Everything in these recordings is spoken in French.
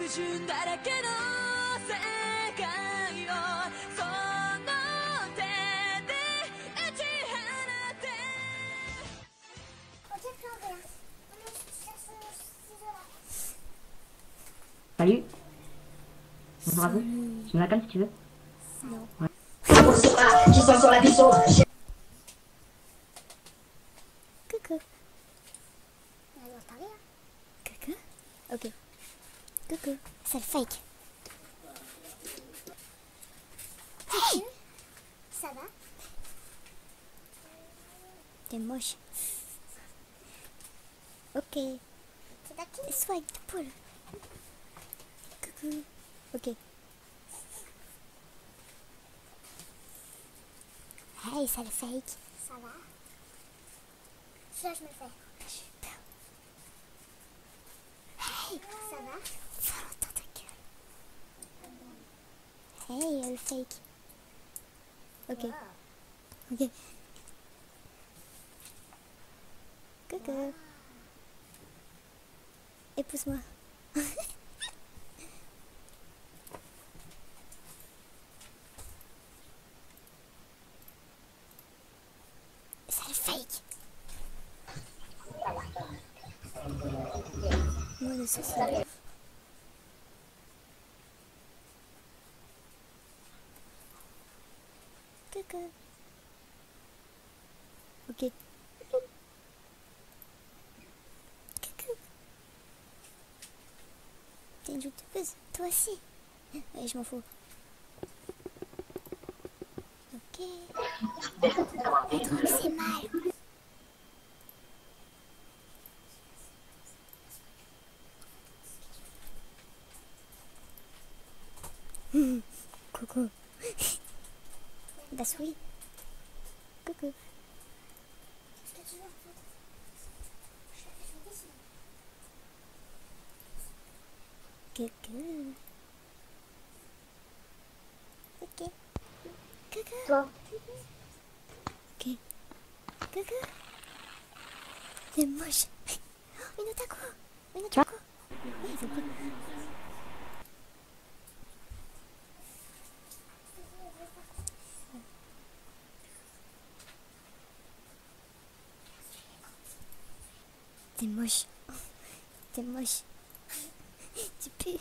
準だらけの世界をその手で打ち放て Salut. Bravo. Tu me la calmes si tu veux. Non. Ouais. Qui sont sur la piste. Coucou. Alors, parler, hein. Coucou. Ok. Coucou. C'est le fake. Hey, ça va? T'es moche. Ok. C'est à qui? Swag de poule. Coucou. Ok. Hey, c'est le fake. Ça va? Ça, je me le fais. Super. Hey, ça va? Valentin, ta gueule. Hey, le fake. Ok. Ok. Coucou. Épouse-moi. C'est le fake. Moi, le saucisson. Coucou. Ok. Coucou. T'es une youtubeuse? Toi aussi? Ouais, je m'en fous. Ok. Elle trouve que c'est mal. Coucou. Bah oui. Coucou. Coucou. Ok. Coucou. Toi. Ok. Coucou. C'est moche. Une otaku. Une otaku. Ouais, c'est cool. T'es moche. T'es moche. Tu pues.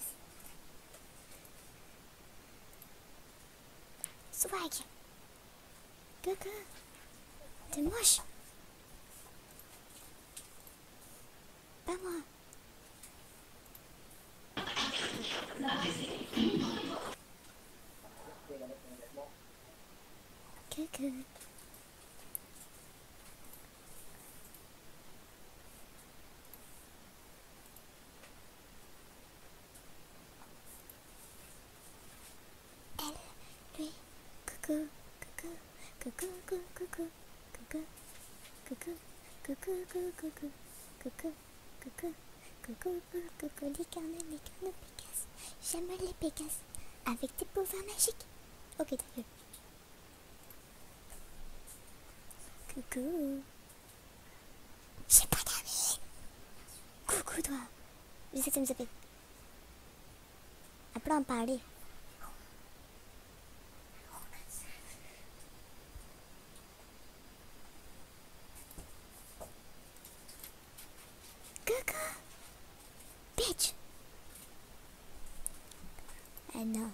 Swag. Coucou. T'es moche. Pas moi. Coucou. Lui, coucou, coucou, coucou, coucou, coucou, coucou, coucou, coucou, coucou, coucou, coucou, coucou, coucou, licorne, Pégase. J'aime les Pégases avec des pouvoirs magiques. Ok, ta gueule. Coucou. J'ai pas d'amis. Coucou, toi. Je sais que ça nous a fait. Après, en parler. Coucou. Bitch. Ah non.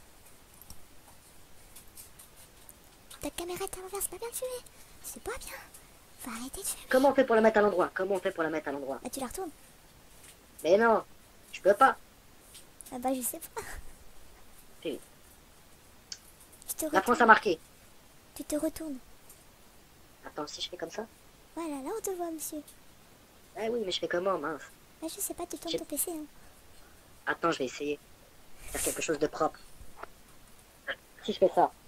Ta caméra est à l'envers, c'est pas bien de fumer. C'est pas bien. Faut arrêter de fumer. Comment on fait pour la mettre à l'endroit? Comment on fait pour la mettre à l'endroit? Ah, tu la retournes? Mais non, je peux pas. Ah bah je sais pas. Si. Tu te La retournes. France a marqué. Tu te retournes. Attends, si je fais comme ça? Voilà, là on te voit, monsieur. Eh oui, mais je fais comment, mince? Bah je sais pas, tu tournes J'ai- ton PC. Hein. Attends, je vais essayer. Faire quelque chose de propre. Si je fais ça.